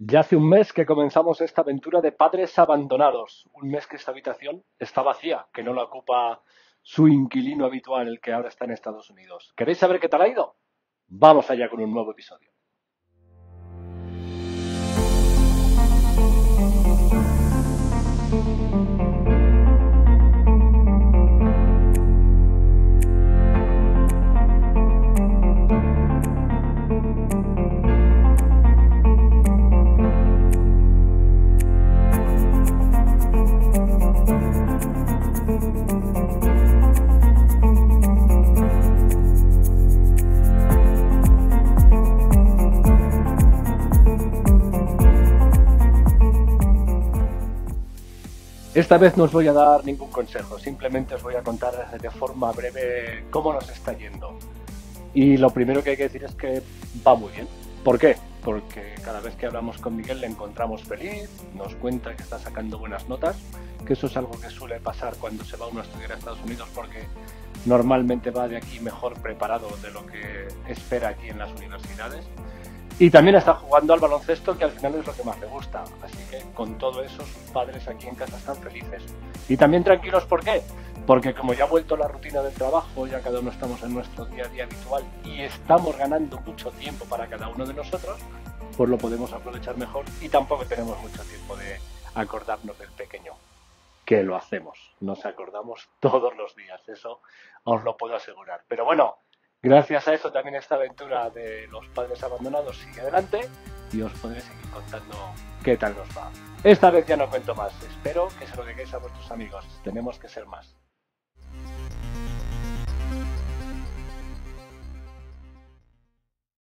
Ya hace un mes que comenzamos esta aventura de padres abandonados. Un mes que esta habitación está vacía, que no la ocupa su inquilino habitual, el que ahora está en Estados Unidos. ¿Queréis saber qué tal ha ido? Vamos allá con un nuevo episodio. Esta vez no os voy a dar ningún consejo, simplemente os voy a contar de forma breve cómo nos está yendo. Y lo primero que hay que decir es que va muy bien. ¿Por qué? Porque cada vez que hablamos con Miguel le encontramos feliz, nos cuenta que está sacando buenas notas, que eso es algo que suele pasar cuando se va uno a estudiar a Estados Unidos porque normalmente va de aquí mejor preparado de lo que espera aquí en las universidades. Y también está jugando al baloncesto, que al final es lo que más le gusta. Así que con todo eso sus padres aquí en casa están felices. Y también tranquilos, ¿por qué? Porque como ya ha vuelto la rutina del trabajo, ya cada uno estamos en nuestro día a día habitual y estamos ganando mucho tiempo para cada uno de nosotros, pues lo podemos aprovechar mejor y tampoco tenemos mucho tiempo de acordarnos del pequeño, que lo hacemos. Nos acordamos todos los días, eso os lo puedo asegurar. Pero bueno, gracias a eso también esta aventura de los padres abandonados sigue adelante y os podré seguir contando qué tal nos va. Esta vez ya no cuento más, espero que se lo digáis a vuestros amigos, tenemos que ser más.